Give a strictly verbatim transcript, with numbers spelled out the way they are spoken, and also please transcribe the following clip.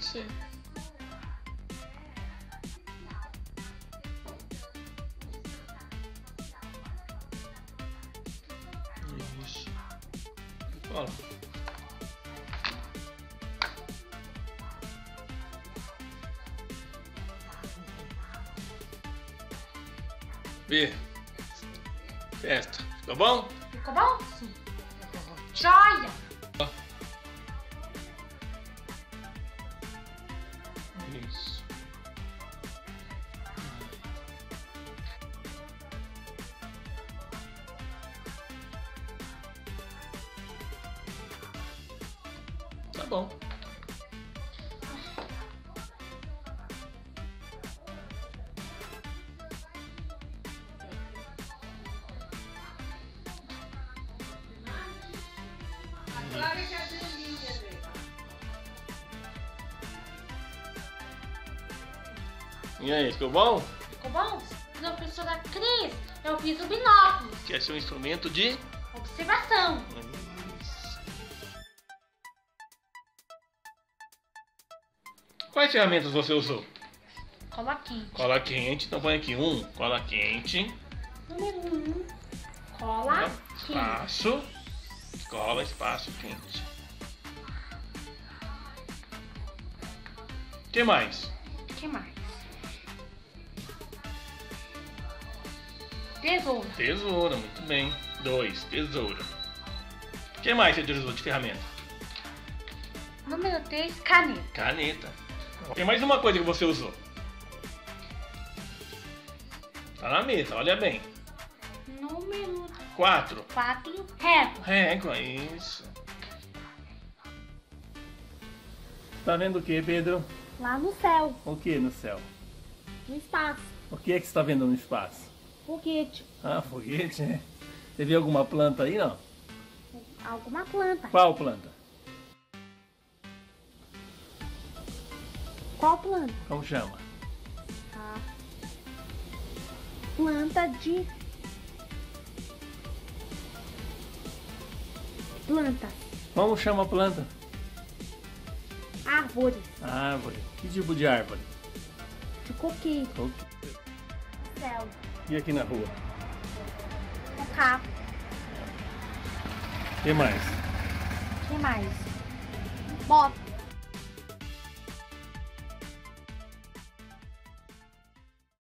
ser. Isso. Olha. Vê. Festa. Ficou bom? Ficou bom? Sim. Joia! Isso. Tá bom. E aí, ficou bom? Ficou bom? Professora Cris, eu fiz o binóculo. Que é seu instrumento de Observação. Isso. Quais ferramentas você usou? Cola quente. Cola quente, então põe aqui um, cola quente. Número um, cola quente. Espaço, cola, espaço quente. O que mais? O que mais? Tesoura. Tesoura, muito bem. Dois, tesoura. O que mais você utilizou de ferramenta? Número três, caneta. Caneta. Tem mais uma coisa que você usou. Tá na mesa, olha bem. Número Quatro. quatro, régua. Régua, isso. Tá vendo o que, Pedro? Lá no céu, O que no céu? no espaço. O que é que você está vendo no espaço? Foguete. Ah, foguete, né? Você viu alguma planta aí, não? Alguma planta. Qual planta? Qual planta? Como chama? A planta de planta. Como chama a planta? Árvore. Árvore. Que tipo de árvore? De coqueiro. Ok. Céu. E aqui na rua? Um carro. O que mais? O que mais? Moto.